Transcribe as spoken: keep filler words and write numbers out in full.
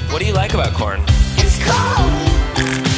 What do you like about corn? It's cold.